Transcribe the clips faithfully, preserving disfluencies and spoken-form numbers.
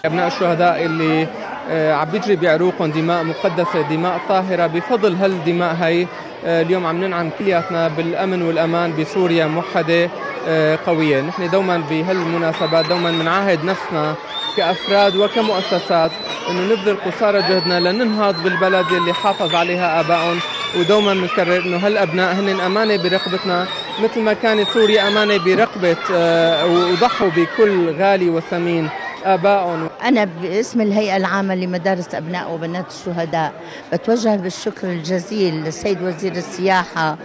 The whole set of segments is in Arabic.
أبناء الشهداء اللي عم بيجري بعروقهم دماء مقدسة، دماء طاهرة، بفضل هالدماء هي اليوم عم ننعم كلياتنا بالأمن والأمان بسوريا موحدة قوية. نحن دوما بهالمناسبات دوما بنعاهد نفسنا كأفراد وكمؤسسات إنه نبذل قصارى جهدنا لننهض بالبلد اللي حافظ عليها آبائهم، ودوما بنكرر إنه هالأبناء هن أمانة برقبتنا مثل ما كانت سوريا أمانة برقبة وضحوا بكل غالي وثمين آبائهم. أنا باسم الهيئة العامة لمدارس أبناء وبنات الشهداء بتوجه بالشكر الجزيل للسيد وزير السياحة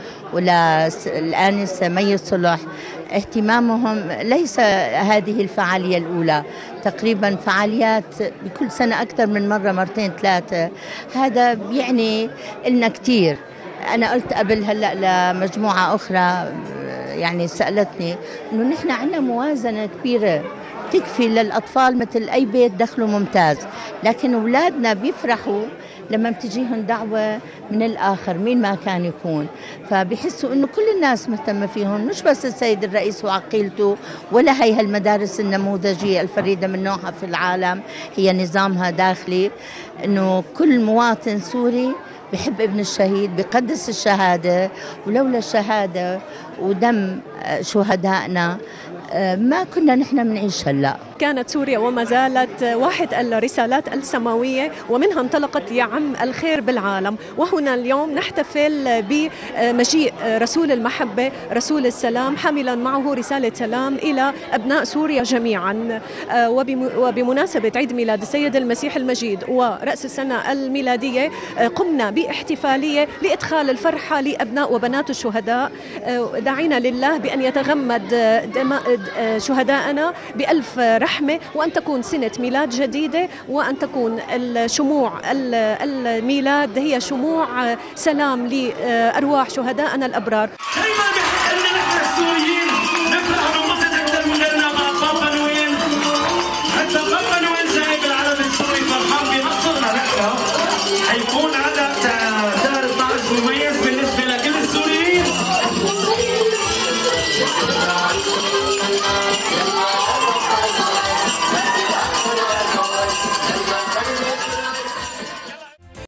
وللآنسة مي صلح. اهتمامهم ليس هذه الفعالية الأولى، تقريبا فعاليات بكل سنة أكثر من مرة، مرتين ثلاثة. هذا بيعني لنا كتير. أنا قلت قبل هلأ لمجموعة أخرى يعني سألتني إنه نحن عندنا موازنة كبيرة تكفي للأطفال مثل أي بيت دخله ممتاز، لكن أولادنا بيفرحوا لما بتجيهم دعوة من الآخر مين ما كان يكون، فبيحسوا إنه كل الناس مهتمة فيهم، مش بس السيد الرئيس وعقيلته ولا هي هالمدارس النموذجية الفريدة من نوعها في العالم، هي نظامها داخلي إنه كل مواطن سوري بحب ابن الشهيد، بقدس الشهادة، ولولا الشهادة ودم شهدائنا ما كنا نحن بنعيش هلا. كانت سوريا وما زالت واحد الرسالات السماوية، ومنها انطلقت يا عم الخير بالعالم. وهنا اليوم نحتفل بمجيء رسول المحبة رسول السلام حاملا معه رسالة سلام إلى أبناء سوريا جميعا. وبمناسبة عيد ميلاد السيد المسيح المجيد ورأس السنة الميلادية قمنا باحتفالية لإدخال الفرحة لأبناء وبنات الشهداء، داعين لله بأن يتغمد دماء شهدائنا بألف رحمة، وأن تكون سنة ميلاد جديدة، وأن تكون الشموع الميلاد هي شموع سلام لأرواح شهدائنا الأبرار.